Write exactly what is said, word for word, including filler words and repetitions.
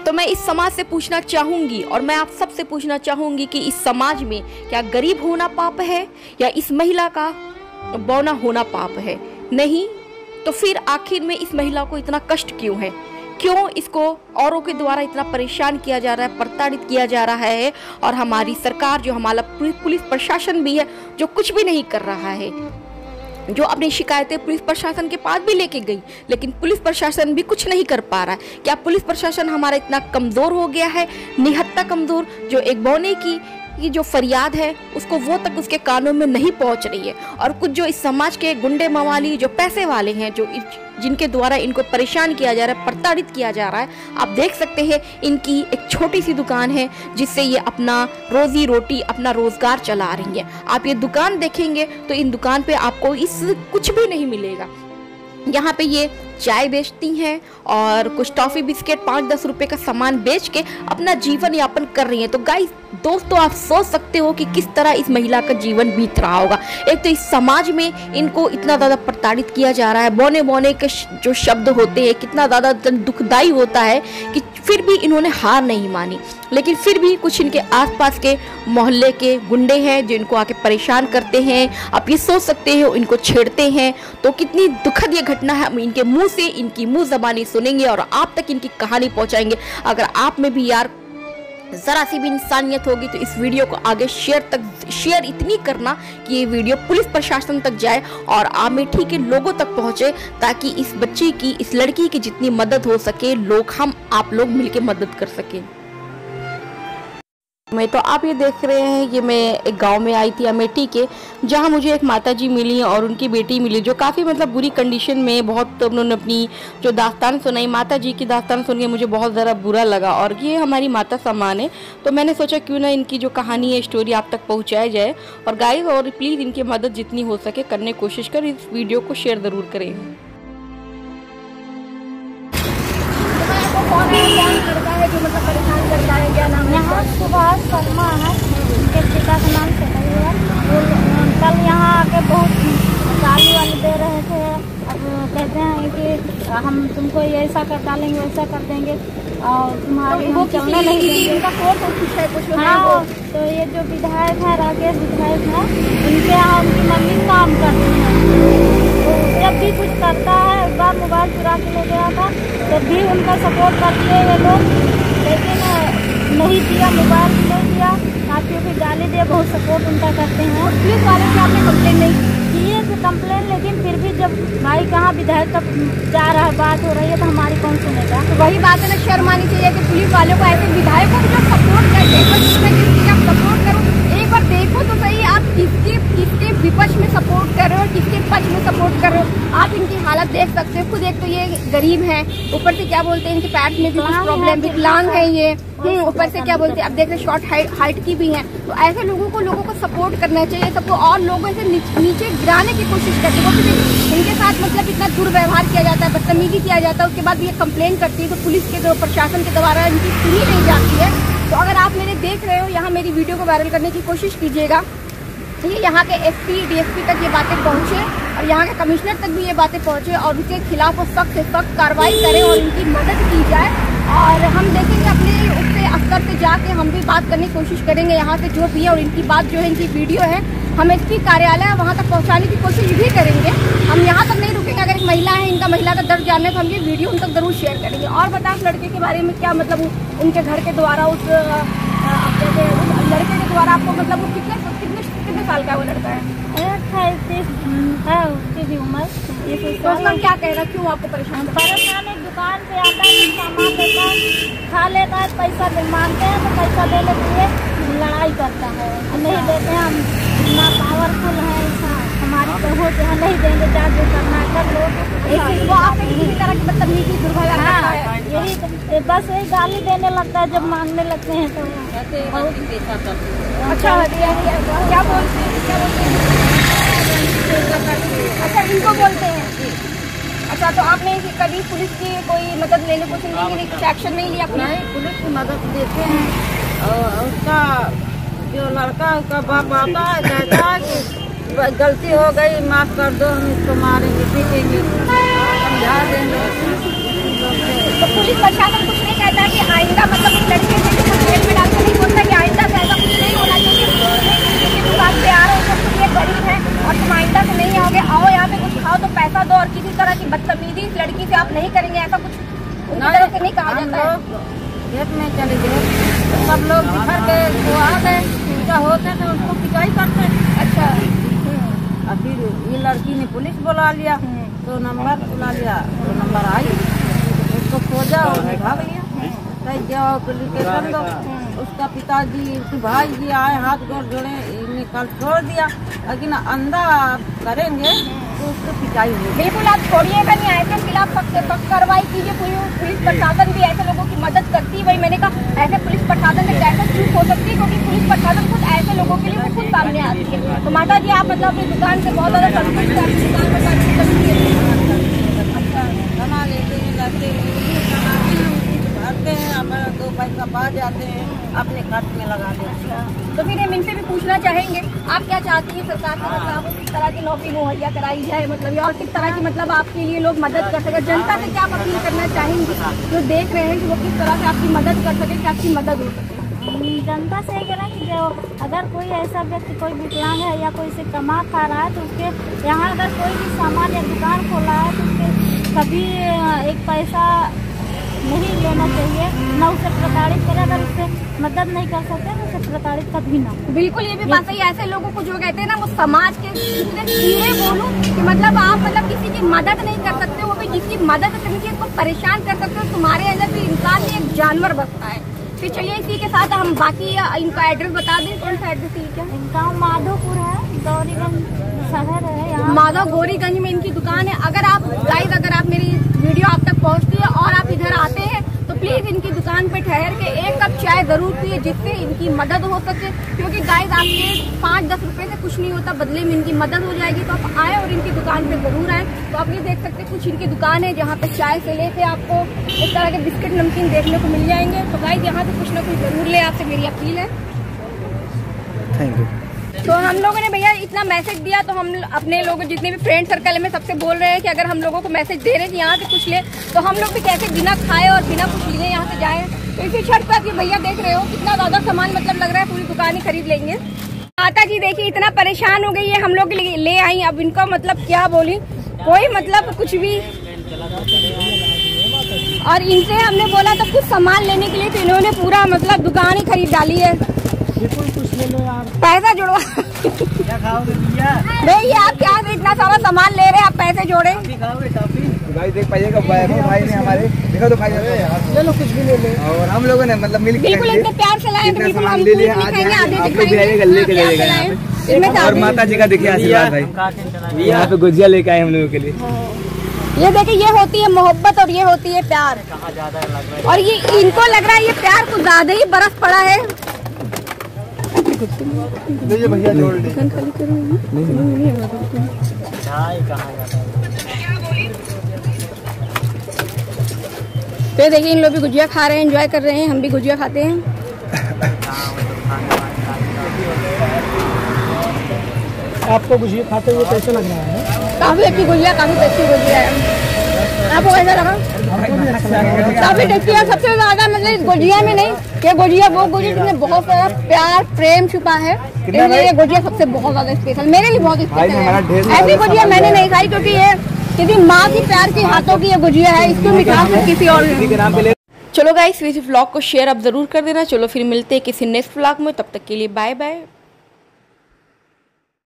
तो मैं इस समाज से पूछना चाहूँगी और मैं आप सबसे पूछना चाहूँगी कि इस समाज में क्या गरीब होना पाप है या इस महिला का बौना होना पाप है? नहीं। तो फिर आखिर में इस महिला को इतना कष्ट क्यों है? क्यों इसको औरों के द्वारा इतना परेशान किया जा रहा है, प्रताड़ित किया जा रहा है? और हमारी सरकार जो हमारा पुलिस प्रशासन भी है जो कुछ भी नहीं कर रहा है, जो अपनी शिकायतें पुलिस प्रशासन के पास भी लेके गई, लेकिन पुलिस प्रशासन भी कुछ नहीं कर पा रहा है। क्या पुलिस प्रशासन हमारा इतना कमज़ोर हो गया है, निहत्ता कमज़ोर, जो एक बौने की ये जो फरियाद है उसको वो तक उसके कानों में नहीं पहुंच रही है? और कुछ जो इस समाज के गुंडे मवाली जो पैसे वाले हैं, जो जिनके द्वारा इनको परेशान किया जा रहा है, प्रताड़ित किया जा रहा है, आप देख सकते हैं इनकी एक छोटी सी दुकान है जिससे ये अपना रोजी रोटी, अपना रोजगार चला रही है। आप ये दुकान देखेंगे तो इन दुकान पे आपको इस कुछ भी नहीं मिलेगा। यहाँ पे ये चाय बेचती हैं और कुछ टॉफ़ी बिस्किट पाँच दस रुपए का सामान बेच के अपना जीवन यापन कर रही हैं। तो गाइस दोस्तों, आप सोच सकते हो कि किस तरह इस महिला का जीवन बीत रहा होगा। एक तो इस समाज में इनको इतना ज़्यादा प्रताड़ित किया जा रहा है, बौने बौने के जो शब्द होते हैं कितना ज़्यादा दुखदाई होता है कि फिर भी इन्होंने हार नहीं मानी। लेकिन फिर भी कुछ इनके आसपास के मोहल्ले के गुंडे हैं जो इनको आके परेशान करते हैं। आप ये सोच सकते हो इनको छेड़ते हैं। तो कितनी दुखद ये घटना है, हम इनके मुंह से इनकी मुंह ज़बानी सुनेंगे और आप तक इनकी कहानी पहुंचाएंगे। अगर आप में भी यार ज़रा सी भी इंसानियत होगी तो इस वीडियो को आगे शेयर तक शेयर इतनी करना कि ये वीडियो पुलिस प्रशासन तक जाए और अमेठी के लोगों तक पहुंचे, ताकि इस बच्ची की, इस लड़की की जितनी मदद हो सके, लोग हम आप लोग मिलके मदद कर सकें। मैं तो आप ये देख रहे हैं, ये मैं एक गांव में आई थी अमेठी के, जहां मुझे एक माताजी मिली और उनकी बेटी मिली जो काफ़ी मतलब बुरी कंडीशन में, बहुत उन्होंने अपनी जो दास्तान सुनाई, माताजी की दास्तान सुन के मुझे बहुत ज़रा बुरा लगा। और ये हमारी माता समान है, तो मैंने सोचा क्यों ना इनकी जो कहानी है, स्टोरी आप तक पहुँचाया जाए। और गाइस, और प्लीज़ इनकी मदद जितनी हो सके करने की कोशिश कर, इस वीडियो को शेयर ज़रूर करें। यहाँ सुभाष शर्मा है, उनके पिता का नाम से है। कल यहाँ आके बहुत गाली वाली दे रहे थे। अब कहते हैं कि हम तुमको ये ऐसा कर डालेंगे, वैसा कर देंगे और तुम्हारे वो चलने नहीं देंगे। हाँ, तो ये जो विधायक है, राकेश विधायक है, उनके यहाँ उनकी मम्मी काम करती है। तो जब भी कुछ करता है, एक बार मोबाइल चुरा के ले गया था, जब भी उनका सपोर्ट करते हैं ये लोग, लेकिन नहीं दिया, मोबाइल नहीं दिया, साथियों की गाली दिए, बहुत सपोर्ट उनका करते हैं। पुलिस वाले से आपने कंप्लेन नहीं किए थे कंप्लेन, लेकिन फिर भी जब भाई कहाँ विधायक तक जा रहा है, बात हो रही है, तो हमारी कौन सुनेगा? तो वही बात है ना, शर्म आनी चाहिए कि पुलिस वालों को, ऐसे विधायकों को जो सपोर्ट करते हैं, आप सपोर्ट करो, एक बार देखो तो सही आप किसके किसके विपक्ष में सपोर्ट कर रहे हो, किसके पक्ष में सपोर्ट कर रहे हो। आप इनकी हालत देख सकते हो खुद। एक तो ये गरीब है, ऊपर से क्या बोलते हैं इनके पैर में भी कुछ प्रॉब्लम, विकलांग है ये, ऊपर से क्या बोलते हैं, अब देख रहे शॉर्ट हाइट की भी है। तो ऐसे लोगों को लोगों को सपोर्ट करना चाहिए सबको, और लोगों से नीचे गिराने की कोशिश करते हैं। वो फिर इनके साथ मतलब इतना दुर्व्यवहार किया जाता है, बदतमीजी किया जाता है, उसके बाद ये कंप्लेन करती है तो पुलिस के जो प्रशासन के द्वारा इनकी सुनी नहीं जाती है। तो अगर आप मेरे देख रहे हो, यहाँ मेरी वीडियो को वायरल करने की कोशिश कीजिएगा। ये यहाँ के एसपी डीएसपी तक ये बातें पहुँचे और यहाँ के कमिश्नर तक भी ये बातें पहुँचे और उसके खिलाफ वो सख्त से सख्त कार्रवाई करें और इनकी मदद की जाए। और हम देखेंगे अपने उससे स्तर से जाके हम भी बात करने की कोशिश करेंगे यहाँ से जो भी है, और इनकी बात जो है, इनकी वीडियो है, हम एसपी कार्यालय है वहाँ तक पहुँचाने की कोशिश भी करेंगे। हम यहाँ तक नहीं रुकेंगे। अगर एक महिला है, इनका महिला का दर्द जानना है तो हम ये वीडियो उन तक जरूर शेयर करेंगे। और बताएं लड़के के बारे में क्या मतलब, उनके घर के द्वारा उस लड़के के द्वारा आपको मतलब वो कितने कितने कितने साल का वो लड़का है? तीस है उसकी भी उम्र। तो उसमें क्या कह रहा, क्यों आपको परेशान परेशान है? दुकान पे आता है, सामान लेता है, खा लेता है, पैसा मांगते हैं तो पैसा देने के लिए लड़ाई करता है। नहीं देते हैं, हम इतना पावरफुल है, हमारी तो हो जो नहीं देंगे, जा जो करना है कर लो। वो आप किसी तरह की बदतमीजी दुर्व्यवहार करता है, यही बस वही गाली देने लगता है जब मांगने लगते हैं तो। अच्छा क्या बोलते हैं, क्या बोलते हैं? अच्छा इनको बोलते हैं। अच्छा, तो आपने कभी पुलिस की कोई मदद लेने को लेकिन एक्शन नहीं लिया? नहीं, पुलिस की मदद देते हैं। और उसका जो लड़का उसका बाप आता है, कहता है कि गलती हो गई, माफ कर दो, हम इसको मारेंगे पीटेंगे, समझा देंगे। तो पुलिस प्रशासन कुछ नहीं कहता कि आइंदा मतलब उस लड़के से जेल में डालकर नहीं बोलता कि आइंदा से ऐसा कुछ नहीं होना चाहिए। दुकान पे आ रहे हो तो ये गरीब है और तुम आइंदा से नहीं आओगे, आओ यहाँ पे कुछ खाओ तो पैसा दो, और किसी तरह की बदतमीजी इस लड़की से आप नहीं करेंगे, ऐसा कुछ उनकी तरफ से नहीं कहा जाता है। खेत में चले गए तो सब लोग बिखर गए, वो आ गए, पूजा होते तो उसको पिटाई करते। अच्छा। और फिर ये लड़की ने पुलिस बुला लिया, तो नंबर बुला लिया, तो नंबर आई, उसको खोजा और भाग लिया। कहीं जाओ पुलिस स्टेशन दो। उसका पिताजी उसके भाई जी आए, हाथ गोड़ जोड़े, इन्हें कल छोड़ दिया, लेकिन अंधा करेंगे तो उसको पिटाई हुई। बिल्कुल आप छोड़िएगा नहीं, ऐसे खिलाफ सख्त सख्त कार्रवाई कीजिए। पुलिस प्रशासन भी ऐसे लोगों की मदद करती है। वही मैंने कहा ऐसे पुलिस प्रशासन से कैसे चूक हो सकती है, क्योंकि पुलिस प्रशासन खुद ऐसे लोगों के लिए खुद सामने आती है। तो माता जी आप मतलब अपनी दुकान से बहुत ज्यादा संतुष्ट है, अपनी दुकान पर काफी करती है। अच्छा बना लेते हैं, लाते हैं, भरते हैं, अपना दो पैसा पा जाते हैं, अपने खर्च में लगा देते हैं। तो फिर हम इनसे भी पूछना चाहेंगे, आप क्या चाहती हैं सरकार से, मतलब आपको किस तरह की नौकरी मुहैया कराई जाए, मतलब और किस तरह की मतलब आपके लिए लोग मदद कर सके। जनता से क्या आप अपील करना चाहेंगे जो देख रहे हैं कि वो किस तरह से आपकी मदद कर सके, कि आपकी मदद हो सके। जनता से ये करें कि जो अगर कोई ऐसा व्यक्ति कोई विकलांग है या कोई से कमा खा रहा है तो उसके यहाँ अगर कोई भी सामान या दुकान खोला है तो उसके कभी एक पैसा नहीं लेना चाहिए, न उसे प्रताड़ित करे। अगर उससे मदद नहीं कर सकते तो उसे प्रताड़ित कभी ना। बिल्कुल ये भी बात सही है। ऐसे लोगों को जो कहते हैं ना वो समाज के इतने कीड़े बोलूं कि मतलब आप मतलब किसी की मदद नहीं कर सकते, वो भी जिसकी मदद करके इसको परेशान कर सकते हो, तुम्हारे अंदर भी इंसान ही एक जानवर बसता है। फिर चलिए इसी के साथ हम बाकी इनका एड्रेस बता दें। कौन सा एड्रेस है क्या? इनका माधोपुर है, गौरीगंज शहर है यहाँ। माधव गौरीगंज में इनकी दुकान है। अगर आप गाइस अगर आप मेरी वीडियो आप तक पहुंचती है और आप इधर आते हैं तो प्लीज इनकी दुकान पे ठहर के एक कप चाय जरूर पिए, जिससे इनकी मदद हो सके। क्योंकि गाइस आपके पाँच दस रुपए से कुछ नहीं होता, बदले में इनकी मदद हो जाएगी। तो आप आए और इनकी दुकान पे जरूर आए। तो आप ये देख सकते हैं कुछ इनकी दुकान है जहाँ पे चाय से लेके आपको इस तरह के बिस्किट नमकीन देखने को मिल जाएंगे। तो गाइस यहाँ से कुछ ना कुछ जरूर ले, आपसे मेरी अपील है। Thank you. तो हम लोगों ने भैया इतना मैसेज दिया, तो हम अपने लोग जितने भी फ्रेंड सर्कल में सबसे बोल रहे हैं कि अगर हम लोगों को मैसेज दे रहे हैं कि यहाँ से कुछ ले, तो हम लोग भी कैसे बिना खाए और बिना कुछ लिए यहाँ से जाए। तो इसी शर्त पर भैया देख रहे हो कितना ज्यादा सामान मतलब लग रहा है, पूरी दुकान ही खरीद लेंगे। माता जी देखिए इतना परेशान हो गई है, हम लोग ले आई। अब इनको मतलब क्या बोली, कोई मतलब कुछ भी। और इनसे हमने बोला तो कुछ सामान लेने के लिए, तो इन्होंने पूरा मतलब दुकान ही खरीद डाली है। कुछ ले लो यार, पैसा जुड़वा। क्या खाओगे भैया? नहीं आप क्या इतना सारा सामान ले रहे हैं, आप पैसे जोड़े। खाओगे टॉफी? भाई देख पाइएगा भाई ने हमारे देखो तो भाई ले लो, कुछ भी ले लो। और हम लोगों ने मतलब मिल के बिल्कुल इतने प्यार से लाए, बिल्कुल हम ले लिया। खाएंगे, आधे आप लोग भी आइए, गले के जाइएगा यहाँ पे। और माता जी का देखिए आशीर्वाद भाई, यहाँ पे गुजिया लेके आए हम लोगों के लिए। ये देखिए ये होती है मोहब्बत और ये होती है प्यार। और ये इनको लग रहा है ये प्यार कुछ ज्यादा ही बरस पड़ा है। भैया जोड़ ले। तो देखिए इन लोग भी गुजिया खा रहे हैं, एंजॉय कर रहे हैं, हम भी गुजिया खाते हैं। आपको गुजिया खाते हुए कैसा लग रहा है? काफी अच्छी गुजिया, काफी टेस्टी गुजिया है। आपको कैसा लगा? काफी टेस्टी है। सबसे ज्यादा मतलब इस गुजिया में नहीं, ये गुजिया वो गुजिया जिसमें बहुत सारा प्यार प्रेम छुपा है, इसलिए ये गुजिया सबसे बहुत ज्यादा स्पेशल, मेरे लिए बहुत स्पेशल है। ऐसी गुजिया मैंने नहीं खाई, क्योंकि ये किसी माँ की प्यार की हाथों की ये गुजिया है, इसको मिठास में किसी और नहीं। चलो गाइस इस व्लॉग को शेयर अब जरूर कर देना। चलो फिर मिलते हैं किसी नेक्स्ट व्लॉग में, तब तक के लिए बाय बाय।